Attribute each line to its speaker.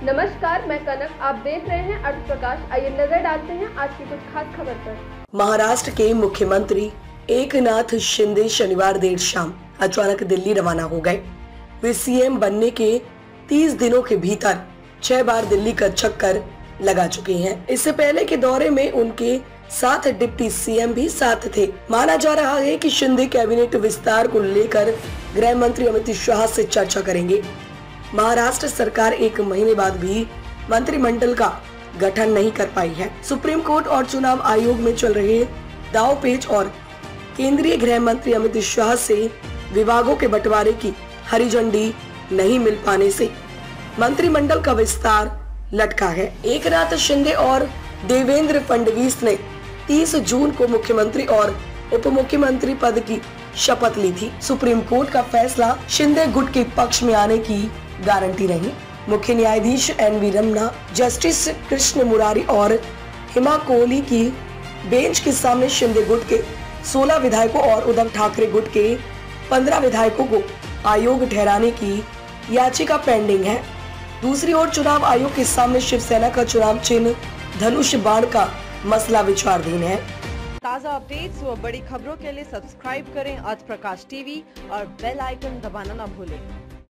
Speaker 1: नमस्कार, मैं कनक। आप देख रहे हैं अर्थ प्रकाश। आइए नजर डालते हैं आज की कुछ खास खबर पर।
Speaker 2: महाराष्ट्र के मुख्यमंत्री एकनाथ शिंदे शनिवार देर शाम अचानक दिल्ली रवाना हो गए। वे सीएम बनने के 30 दिनों के भीतर 6 बार दिल्ली का चक्कर लगा चुके हैं। इससे पहले के दौरे में उनके साथ डिप्टी सीएम भी साथ थे। माना जा रहा है कि शिंदे कैबिनेट विस्तार को लेकर गृह मंत्री अमित शाह से चर्चा करेंगे। महाराष्ट्र सरकार 1 महीने बाद भी मंत्रिमंडल का गठन नहीं कर पाई है। सुप्रीम कोर्ट और चुनाव आयोग में चल रहे दांवपेच और केंद्रीय गृह मंत्री अमित शाह से विभागों के बंटवारे की हरी झंडी नहीं मिल पाने से मंत्रिमंडल का विस्तार लटका है। एकनाथ शिंदे और देवेंद्र फडणवीस ने 30 जून को मुख्यमंत्री और उप मुख्यमंत्री पद की शपथ ली थी। सुप्रीम कोर्ट का फैसला शिंदे गुट के पक्ष में आने की गारंटी नहीं। मुख्य न्यायाधीश एन.वी. रमन्ना, जस्टिस कृष्ण मुरारी और हिमा कोहली की बेंच के सामने शिंदे गुट के 16 विधायकों और उद्धव ठाकरे गुट के 15 विधायकों को अयोग्य ठहराने की याचिका पेंडिंग है। दूसरी ओर चुनाव आयोग के सामने शिवसेना का चुनाव चिन्ह धनुष बाण का मसला विचाराधीन है।
Speaker 3: ताज़ा अपडेट्स व बड़ी खबरों के लिए सब्सक्राइब करें अर्थ प्रकाश टीवी और बेल आइकन दबाना न भूलें।